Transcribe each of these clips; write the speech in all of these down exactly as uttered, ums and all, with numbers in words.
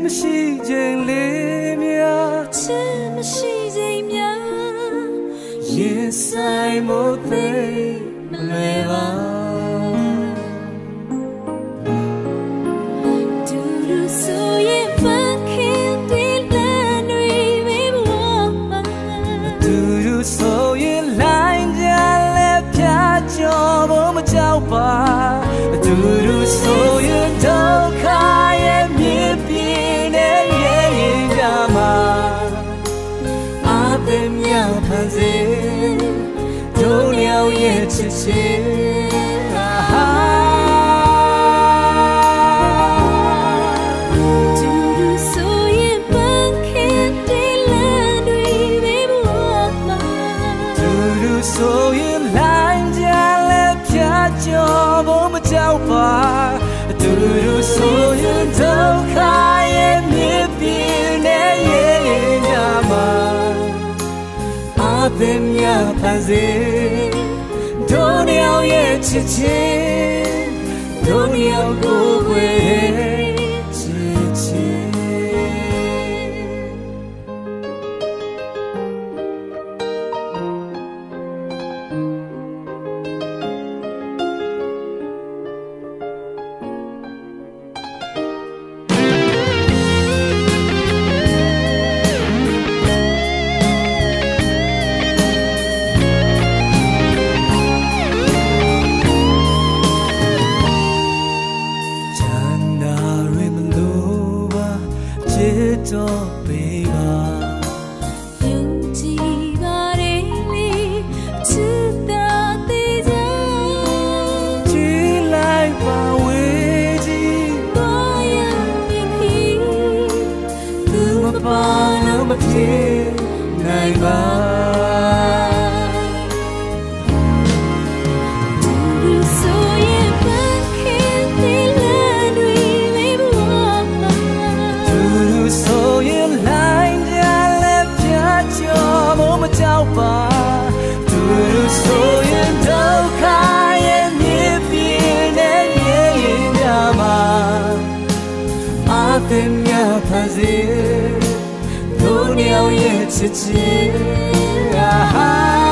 မရှိခြင်းလေးများချစ်မရှိခြင်းများရင်ဆိုင်မို့သိမလွယ်ပါတူတူဆိုရင်ပန်းခင်တွေလမ်းတွေပဲဘဝမှာတူတူဆိုရင်လိုင်းကြလဲဖြာကျော်ဖို့မကြောက်ပါတူတူဆိုရင်ဒုက္ခရဲ့မြေပြင်းနဲ့ရဲ့ရင်ကြမှာအသက်မြောက်ဖန်စေတို့လျောက်ရဲ့ချစ်ချင်းဟာတူတူဆိုရင်ပန်းခင်တွေလမ်းတွေပဲဘဝမှာတူတူဆိုရင်လိုင်းကြလဲဖြာကျော်ဖို့မကြောက်ပါတူတူဆိုရင်ဒုက္ခရဲ့မြေပြင်းနဲ့ရဲ့ရင်ကြမှာအသက်မြောက်ဖန်စေတို့လျောက်ရဲ့ချစ်ချင်းတို့လျောက်ကိုယ်ွယ်ချစ်ချင်းတော့ပေးပါယုံကြည်ပါလေချစ်တာသေးချာကြည်လိုက်ပါဝေးကြီးဘာရရင်ခီသူမပါလို့မဖြစ်နိုင်ပါကြောက်ပါသူတို့ဆိုရင်ဒုက္ခရဲ့မြေပြင်းနဲ့ရဲ့ရင်ကြမှာအသက်မြောက်ဖန်စေတို့လျောက်ရဲ့ချစ်ချင်းဟာ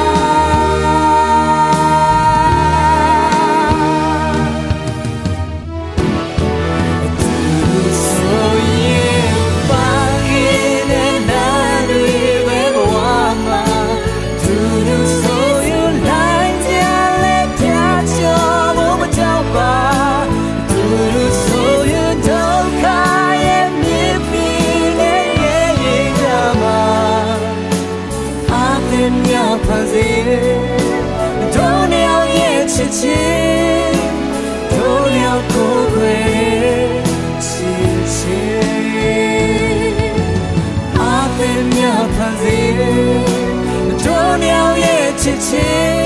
ဖန်စေတို့လျောက်ရဲ့ချစ်ချင်းတို့လျောက်ကိုယ်ွယ်ချစ်ချင်းအသက်မြောက်ဖန်စေတို့လျောက်ရဲ့ချစ်ချင်း